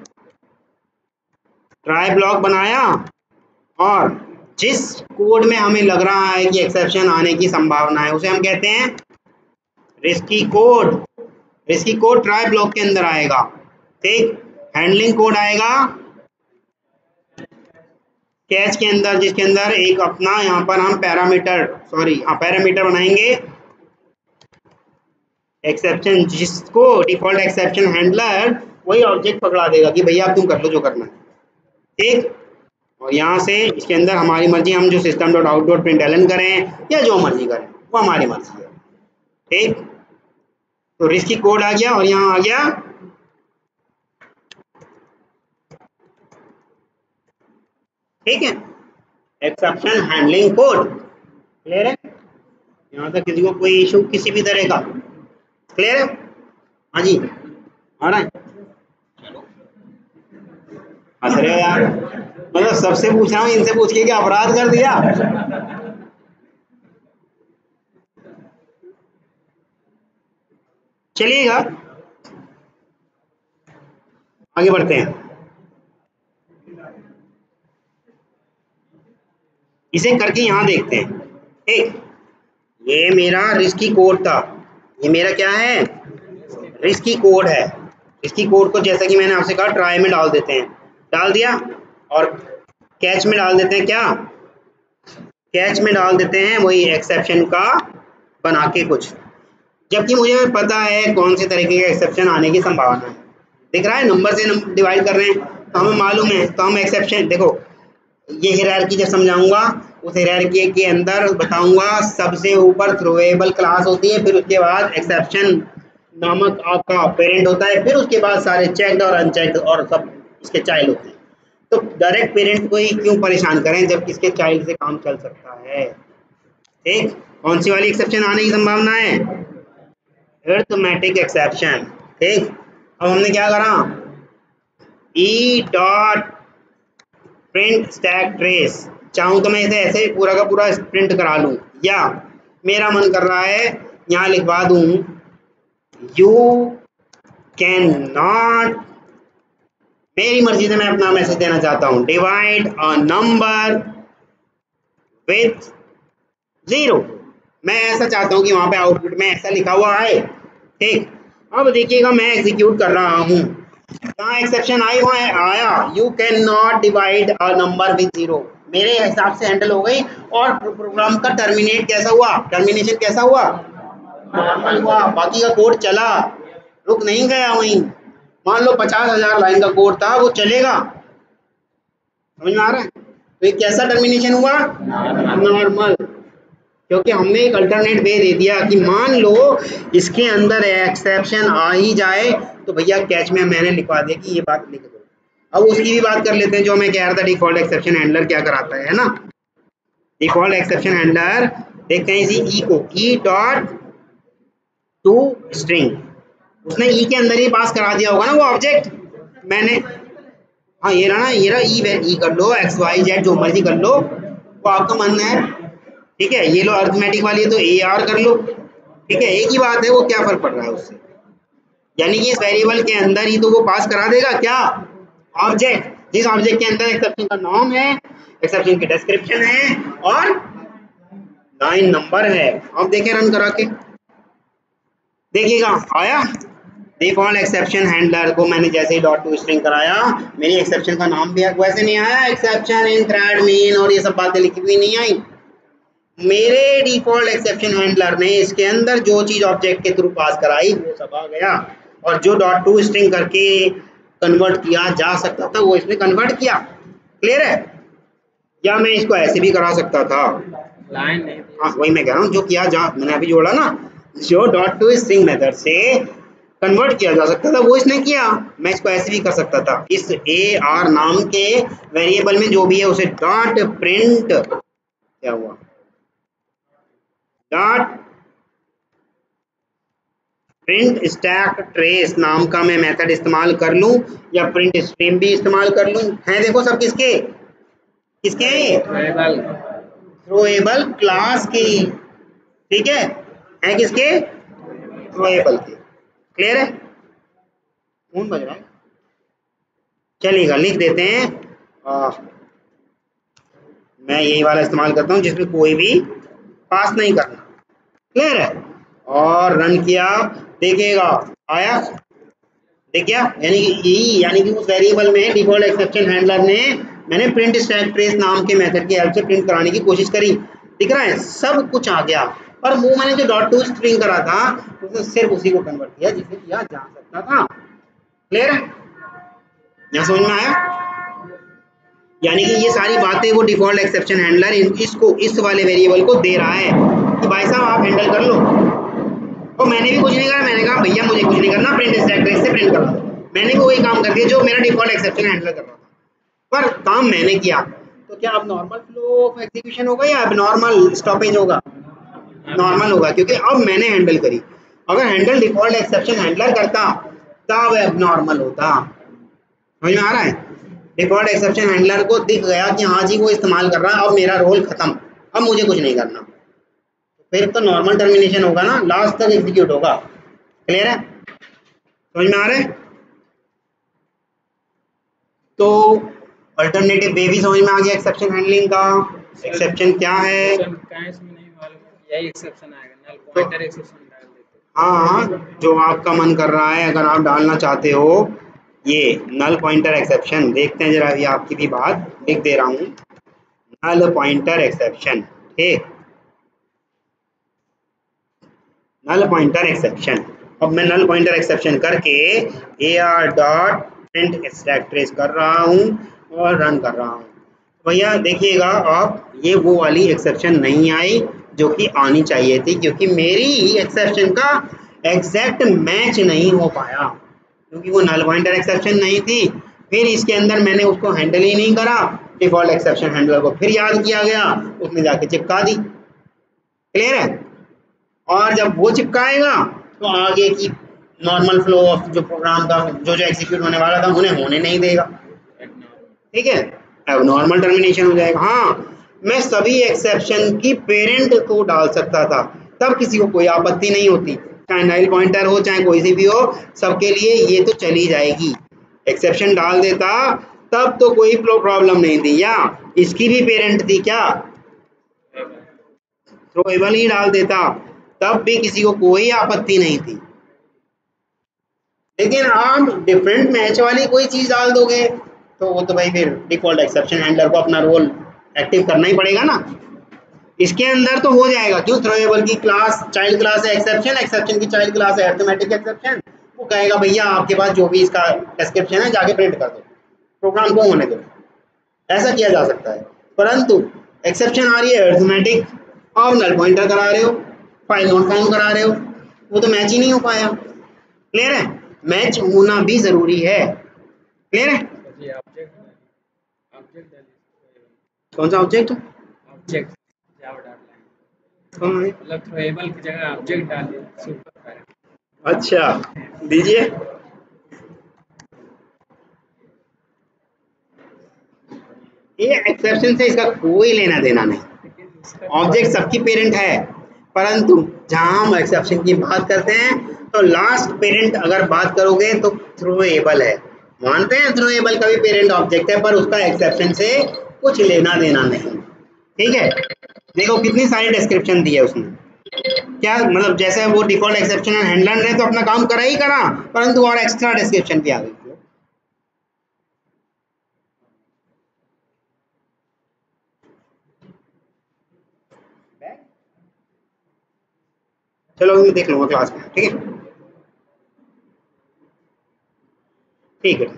ट्राई ब्लॉक बनाया और जिस कोड में हमें लग रहा है कि एक्सेप्शन आने की संभावना है उसे हम कहते हैं risky code. Risky code try block के अंदर आएगा, ठीक। हैंडलिंग कोड आएगा कैच के अंदर, जिसके अंदर एक अपना यहाँ पर हम पैरामीटर बनाएंगे एक्सेप्शन, जिसको डिफॉल्ट एक्सेप्शन हैंडलर वही ऑब्जेक्ट पकड़ा देगा कि भैया आप तुम कर लो जो करना है, ठीक। और यहाँ से इसके अंदर हमारी मर्जी, हम जो system dot out dot println करें या जो मर्जी करें वो हमारी मर्जी है, ठीक। तो रिस्की कोड आ गया और यहाँ आ गया ठीक है एक्सेप्शन हैंडलिंग कोड, क्लियर है। यहाँ तक किसी को कोई इशू किसी भी तरह का, क्लियर है। हाँ जी, आ रहा है, चलो हंस रहे हो यार, मतलब सबसे पूछ रहा हूँ, इनसे पूछ के क्या अपराध कर दिया। चलिएगा आगे बढ़ते हैं। इसे करके यहाँ देखते हैं, ठीक। ये मेरा रिस्की कोड था, ये मेरा क्या है, रिस्की कोड है। रिस्की कोड को जैसा कि मैंने आपसे कहा ट्राई में डाल देते हैं, डाल दिया, और कैच में डाल देते हैं, क्या कैच में डाल देते हैं वही एक्सेप्शन का बना के कुछ, जबकि मुझे पता है कौन से तरीके के एक्सेप्शन आने की संभावना है। दिख रहा है, नंबर से डिवाइड कर रहे हैं तो हमें मालूम है, तो हम एक्सेप्शन, देखो ये हायरार्की जब समझाऊंगा उस हायरार्की के अंदर बताऊंगा सबसे ऊपर थ्रोएबल क्लास होती है, फिर उसके बाद एक्सेप्शन नामक आपका पेरेंट होता है, फिर उसके बाद सारे चेक्ड और अनचेक्ड और सब इसके चाइल्ड होते हैं। तो डायरेक्ट पेरेंट को ही क्यों परेशान करें जब इसके चाइल्ड से काम चल सकता है, ठीक। कौन सी वाली एक्सेप्शन आने की संभावना है, अरिथमेटिक एक्सेप्शन, ठीक। अब हमने क्या करा, e dot print stack trace, चाहूँ तो मैं इसे ऐसे ही पूरा का पूरा प्रिंट करा लूँ, या मेरा मन कर रहा है यहाँ लिखवा दूँ यू कैन नॉट, मेरी मर्जी से मैं अपना मैसेज देना चाहता हूँ, डिवाइड अ नंबर विथ 0। मैं ऐसा चाहता हूँ कि वहाँ पे आउटपुट में ऐसा लिखा हुआ है, ठीक। अब देखिएगा मैं एग्जीक्यूट कर रहा हूँ, कहाँ एक्सेप्शन आई, वहाँ आया you can not divide a number with 0, मेरे हिसाब से हैंडल हो गई। और प्रोग्राम का टर्मिनेट कैसा हुआ, टर्मिनेशन कैसा हुआ, नॉर्मल हुआ, बाकी का कोड चला, रुक नहीं गया वहीं। मान लो 50,000 लाइन का कोड था, वो चलेगा, समझ में आ रहा है। तो ये कैसा टर्मिनेशन हुआ, नॉर्मल, क्योंकि हमने एक अल्टरनेट वे दे दिया कि मान लो इसके अंदर एक्सेप्शन आ ही जाए तो भैया कैच में मैंने लिखवा दिया कि ये बात लिख दो। अब उसकी भी बात कर लेते हैं, जो मैं कह रहा था डिफॉल्ट एक्सेप्शन हैंडलर क्या कराता है ना। डिफॉल्ट एक्सेप्शन हैंडलर देखते हैं इसी ई को, ई डॉट टू स्ट्रिंग, उसने ई के अंदर ही पास करा दिया होगा ना वो ऑब्जेक्ट, मैंने, हाँ ये रहा ना, ये रहा ई कर लो, एक्स वाई जेड जो मर्जी कर लो, वो आपका मन है, ठीक है। ये लो अर्थमेटिक वाली है तो ए आर कर लो, ठीक है, एक ही बात है, वो क्या फर्क पड़ रहा है उससे, यानी कि इस वेरिएबल के अंदर ही तो वो पास करा देगा क्या, ऑब्जेक्ट, जिस ऑब्जेक्ट के अंदर एक्सेप्शन का नाम है, एक्सेप्शन की डिस्क्रिप्शन है और लाइन नंबर है। अब देखें रन करा के देखिएगा आया। डिफॉल्ट एक्सेप्शन हैंडलर को मैंने जैसे ही डॉट टू स्ट्रिंग कराया, मेरी एक्सेप्शन का नाम भी वैसे नहीं आया, एक्सेप्शन इन थ्रेड मीन और ये सब बातें लिखी हुई नहीं आई। मेरे डिफॉल्ट एक्सेप्शन हैंडलर ने इसके अंदर जो चीज ऑब्जेक्ट के थ्रू पास कराई वो सब आ गया, और जो डॉट टू स्ट्रिंग करके कन्वर्ट किया जा सकता था वो इसने कन्वर्ट किया। क्लियर है? या मैं इसको ऐसे भी करा सकता था, लाइन नहीं थी। हाँ वही मैं कह रहा हूँ, जो किया जा मैंने अभी जोड़ा ना, जो डॉट टू स्ट्रिंग मेथड से कन्वर्ट किया जा सकता था वो इसने किया। मैं इसको ऐसे भी कर सकता था, इस ए आर नाम के वेरिएबल में जो भी है उसे डॉट प्रिंट, क्या हुआ, डॉट प्रिंट स्टैक ट्रेस नाम का मैं मेथड इस्तेमाल कर लूं, या प्रिंट स्ट्रीम भी इस्तेमाल कर लूं। है देखो सब किसके किसके, थ्रोएबल क्लास की, ठीक है किसके, थ्रोएबल के। क्लियर है? फोन बज रहा है, चलिएगा लिख देते हैं। मैं यही वाला इस्तेमाल करता हूँ जिसमें कोई भी पास नहीं करना। क्लियर है? और रन किया, देखिएगा आया, देखिए यानी कि उस वेरिएबल में डिफॉल्ट एक्सेप्शन हैंडलर ने मैंने प्रिंट स्टैक ट्रेस नाम के मेथड की हेल्प से प्रिंट कराने की कोशिश करी, दिख रहा है सब कुछ आ गया, पर वो मैंने जो डॉट टू स्ट्रिंग करा था उसने सिर्फ उसी को कन्वर्ट किया जिसे किया जा सकता था। क्लियर है? यहाँ समझ में आया? यानी कि ये सारी बातें वो डिफॉल्ट एक्सेप्शन हैंडलर इसको इस वाले वेरिएबल को दे रहा है कि भाई साहब आप हैंडल कर लो, और मैंने भी कुछ नहीं करा, मैंने कहा भैया मुझे कुछ नहीं करना, प्रिंट स्टैक ट्रेस से प्रिंट करा दो। मैंने भी वही काम कर दिया जो मेरा डिफॉल्ट एक्सेप्शन हैंडलर कर रहा था, पर काम मैंने किया। तो क्या अब नॉर्मल फ्लो ऑफ एग्जीक्यूशन होगा या अब नॉर्मल स्टॉपेज होगा? नॉर्मल होगा, क्योंकि अब मैंने हैंडल करी। अगर हैंडल डिफॉल्ट एक्सेप्शन हैंडलर करता तब अब नॉर्मल होता। समझ में आ रहा है? डिफॉल्ट एक्सेप्शन हैंडलर को दिख गया कि हाँ जी वो इस्तेमाल कर रहा है, अब मेरा रोल खत्म, अब मुझे कुछ नहीं करना, फिर तो नॉर्मल टर्मिनेशन होगा ना, लास्ट तक एग्जीक्यूट होगा। क्लियर है? समझ में आ रहा है? तो अल्टरनेटिव वे भी समझ में आ गया एक्सेप्शन हैंडलिंग का। एक्सेप्शन क्या है, इसमें नहीं मालूम है, यही एक्सेप्शन आएगा, नल पॉइंटर एक्सेप्शन डाल देते। हाँ जो आपका मन कर रहा है, अगर आप डालना चाहते हो ये नल पॉइंटर एक्सेप्शन, देखते हैं जरा, अभी आपकी भी बात लिख दे रहा हूँ, नल पॉइंटर एक्सेप्शन, ठीक, नल पॉइंटर एक्सेप्शन। अब मैं नल पॉइंटर एक्सेप्शन करके A R dot print stack trace कर रहा हूँ और रन कर रहा हूँ। भैया देखिएगा आप, ये वो वाली एक्सेप्शन नहीं आई जो कि आनी चाहिए थी, क्योंकि मेरी एक्सेप्शन का एग्जैक्ट मैच नहीं हो पाया, क्योंकि वो नल पॉइंटर एक्सेप्शन नहीं थी। फिर इसके अंदर मैंने उसको हैंडल ही नहीं करा, डिफॉल्ट एक्सेप्शन हैंडलर को फिर याद किया गया, उसने जाके चिपका दी। क्लियर है? और जब वो चिपकाएगा तो आगे की नॉर्मल फ्लो ऑफ जो प्रोग्राम का जो एग्जीक्यूट होने वाला था उन्हें होने नहीं देगा। ठीक है, अब नॉर्मल टर्मिनेशन हो जाएगा। हाँ, मैं सभी एक्सेप्शन की पेरेंट को डाल सकता था, तब किसी को कोई आपत्ति नहीं होती, चाहे नल पॉइंटर हो चाहे कोई सी भी हो, सबके लिए ये तो चली जाएगी। एक्सेप्शन डाल देता तब तो कोई प्रॉब्लम नहीं थी, या इसकी भी पेरेंट थी क्या, थ्रोएबल ही डाल देता तब भी किसी को कोई आपत्ति नहीं थी। लेकिन आप डिफरेंट मैच वाली कोई चीज डाल दोगे तो वो तो भाई फिर डिफॉल्ट एक्सेप्शन हैंडलर को अपना रोल एक्टिव करना ही पड़ेगा ना। इसके अंदर तो हो जाएगा, क्यों, थ्रोएबल की क्लास चाइल्ड क्लास है एक्सेप्शन, एक्सेप्शन की चाइल्ड क्लास है अरिथमेटिक एक्सेप्शन, वो कहेगा भैया आपके पास जो भी इसका डिस्क्रिप्शन है जाके प्रिंट कर दो, प्रोग्राम को होने दो, ऐसा किया जा सकता है। परंतु एक्सेप्शन आ रही है अरिथमेटिक, और नल पॉइंटर करा रहे हो, फाइल नॉट फाउंड करा रहे हो, वो तो मैच ही नहीं हो पाया। क्लियर है? मैच होना भी जरूरी है। क्लियर है? कौन सा ऑब्जेक्ट, ऑब्जेक्ट मतलब थ्रोएबल की जगह ऑब्जेक्ट डालिए, सुपर। अच्छा दीजिए, ये एक्सेप्शन से इसका कोई लेना देना नहीं, ऑब्जेक्ट सबकी पेरेंट है, परंतु जहां हम एक्सेप्शन की बात करते हैं तो लास्ट पेरेंट अगर बात करोगे तो थ्रोएबल है, मानते हैं थ्रोएबल का भी पेरेंट ऑब्जेक्ट है, पर उसका एक्सेप्शन से कुछ लेना देना नहीं। ठीक है, देखो कितनी सारी डिस्क्रिप्शन दी है उसने, क्या मतलब जैसे वो डिफॉल्ट एक्सेप्शन हैंडलर ने तो अपना काम करा ही करा, परंतु और एक्स्ट्रा डिस्क्रिप्शन भी आ गई। चलो मैं देख लूंगा क्लास में, ठीक है ठीक है,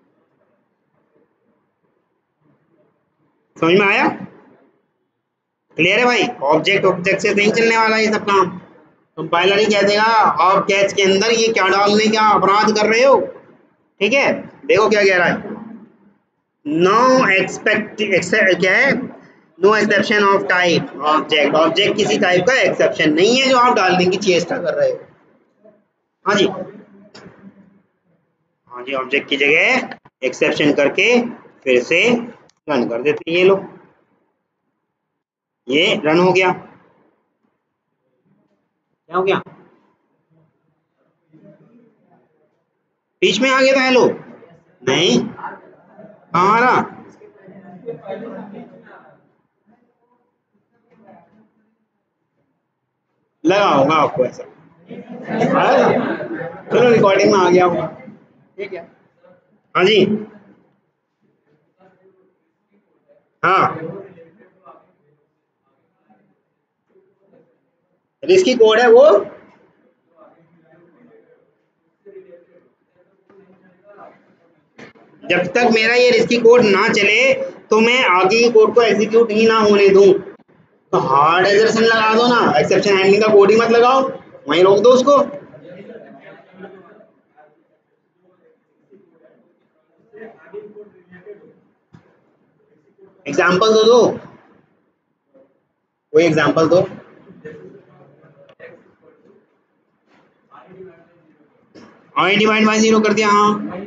समझ में आया, क्लियर है भाई। ऑब्जेक्ट ऑब्जेक्ट से नहीं चलने वाला ये सब काम, कंपाइलर ही कह देगा आप कैच के अंदर ये क्या डालने का अपराध कर रहे हो। ठीक है, देखो क्या कह रहा है, नो एक्सपेक्ट क्या है, no exception of type object, object किसी टाइप का एक्सेप्शन नहीं है जो आप डालने की चेष्टा कर रहे हो। हाँ जी, हाँ जी, ऑब्जेक्ट की जगह एक्सेप्शन करके फिर से रन कर देते हैं ये लोग, ये रन हो गया, क्या हो गया, बीच में आ गया था हेलो, नहीं कहाँ आ रहा, लगा होगा आपको ऐसा, आया था? चलो रिकॉर्डिंग में आ गया होगा, ठीक है। हाँ जी, हाँ रिस्की कोड है वो, जब तक मेरा ये रिस्की कोड ना चले तो मैं आगे की कोड को एग्जीक्यूट ही ना होने दूं। तो हार्ड एजर्सन लगा दो ना, एक्सेप्शन हैंडलिंग का कोड ही मत लगाओ, वहीं रोक दो उसको। एग्जाम्पल दो, कोई एग्जाम्पल दो। आई डिवाइड बाय 0 कर दिया, हाँ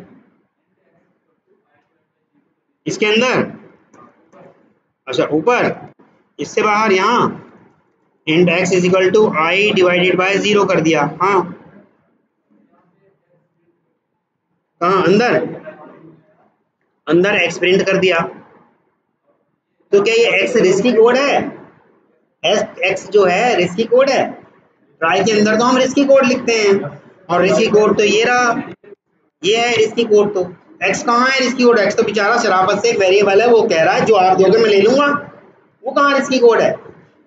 इसके अंदर, अच्छा ऊपर, इससे बाहर यहाँ int x is equal to i divided by 0 कर दिया, हाँ कहाँ अंदर, अंदर x प्रिंट कर दिया। तो क्या ये x रिस्की कोड है, x जो है रिस्की कोड है, ट्राई के अंदर तो हम रिस्की कोड लिखते हैं, और रिस्की कोड तो ये रहा, ये है रिस्की कोड। तो x कहाँ है रिस्की कोड, x तो बेचारा शराफत से एक वेरिएबल है, वो कह रहा है जो आप दोगे मैं ले लूंगा, वो कहाँ रिस्की कोड है।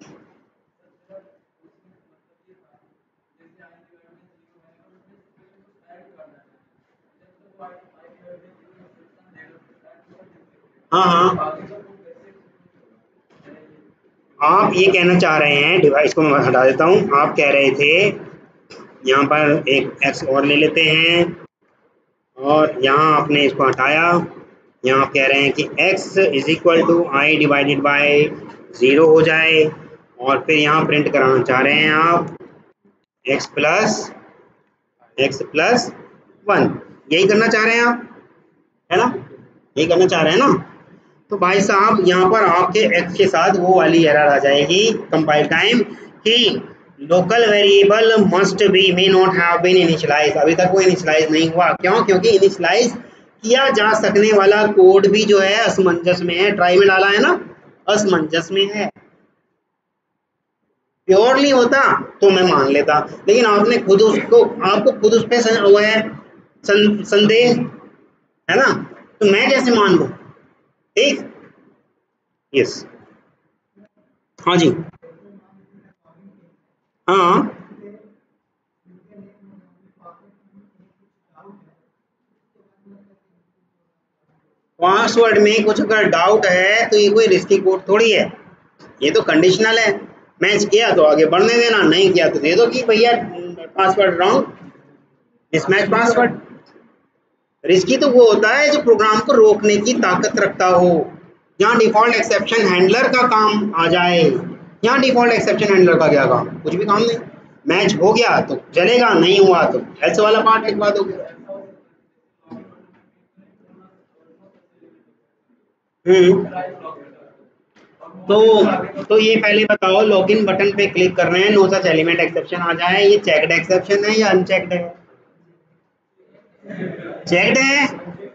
हाँ हाँ, आप ये कहना चाह रहे हैं, डिवाइस को मैं हटा देता हूँ, आप कह रहे थे यहाँ पर एक x और ले लेते हैं, और यहाँ आपने इसको हटाया, यहाँ आप कह रहे हैं कि x is equal to i divided by 0 हो जाए, और फिर यहाँ प्रिंट कराना चाह रहे हैं आप x प्लस 1, यही करना चाह रहे हैं आप, है ना, यही करना चाह रहे हैं ना। तो भाई साहब यहाँ पर आपके x के साथ वो वाली एरर आ जाएगी कंपाइल टाइम कि local variable must be may not have been initialise, अभी तक वो इनिशियलाइज नहीं हुआ, क्यों, क्योंकि इनिशियलाइज किया जा सकने वाला कोड भी जो है असमंजस में है, ट्राई में डाला है ना, असमंजस में है। प्योरली होता तो मैं मान लेता, लेकिन आपने खुद उसको, आपको खुद उस पर वो है संदेह, है ना, तो मैं कैसे मान लूँ, ठीक, यस, हाँ जी, हाँ पासवर्ड में कुछ अगर डाउट है तो ये कोई रिस्की कोड थोड़ी है, ये तो कंडीशनल है, मैच किया तो आगे बढ़ने देना, नहीं किया तो दे दो कि भैया password wrong, mismatch password. Risky तो वो होता है जो प्रोग्राम को रोकने की ताकत रखता हो, यहाँ डिफॉल्ट एक्सेप्शन हैंडलर का काम आ जाए। यहाँ डिफॉल्ट एक्सेप्शन हैंडलर का क्या काम, कुछ भी काम नहीं, मैच हो गया तो चलेगा, नहीं हुआ तो एल्स वाला पार्ट लिखवा दोगे। तो तो ये पहले बताओ, लॉगिन बटन पे क्लिक कर रहे हैं, नो सच एलिमेंट एक्सेप्शन आ जाए, ये चेक्ड एक्सेप्शन है या अनचेक्ड है? चेक्ड है।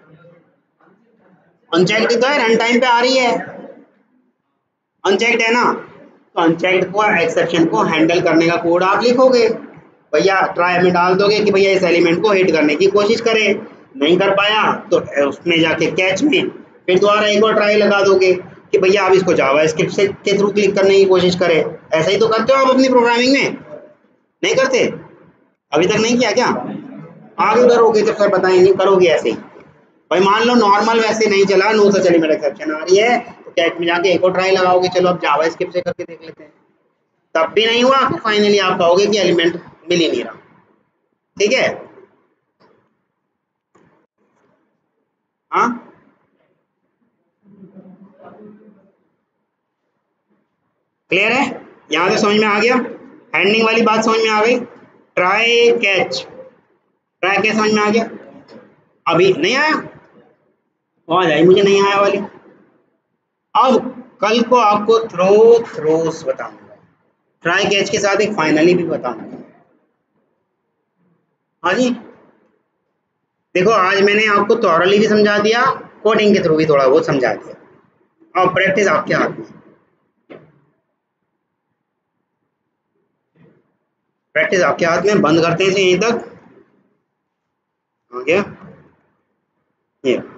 अनचेक्ड तो है, रन टाइम पे आ रही है, अनचेक्ड है ना। तो अनचेक्ड को एक्सेप्शन को हैंडल करने का कोड आप लिखोगे, भैया ट्राई में डाल दोगे कि भैया इस एलिमेंट को हिट करने की कोशिश करे, नहीं कर पाया तो उसमें जाके कैच में फिर दोबारा एक और ट्राई लगा दोगे कि भैया आप इसको जावास्क्रिप्ट से के थ्रू क्लिक करने की कोशिश करें। ऐसा ही तो करते हो आप अपनी प्रोग्रामिंग में, नहीं करते? अभी तक नहीं किया क्या? आगे करोगे तो फिर बताएंगे, करोगे ऐसे ही। भाई मान लो नॉर्मल वैसे नहीं चला, नो सच एलिमेंट एक्सेप्शन आ रही है, तो कैच में जाके एक और ट्राई लगाओगे, चलो अब जावास्क्रिप्ट से करके देख लेते हैं, तब भी नहीं हुआ तो फाइनली आप कहोगे कि एलिमेंट मिल ही नहीं रहा। ठीक है? हाँ, क्लियर है? यहाँ से समझ में आ गया? हैंडलिंग वाली बात समझ में आ गई? ट्राई कैच, ट्राई कैच समझ में आ गया? अभी नहीं आया? आ जाए, मुझे नहीं आया वाली। अब कल को आपको थ्रोस बताऊंगा, ट्राई कैच के साथ एक फाइनली भी बताऊंगा। हाँ जी, देखो आज मैंने आपको थॉरली भी समझा दिया, कोडिंग के थ्रू भी थोड़ा बहुत समझा दिया, और प्रैक्टिस आपके हाथ में, प्रैक्टिस आपके हाथ में। बंद करते हैं इसे यहीं तक। आ गया ये।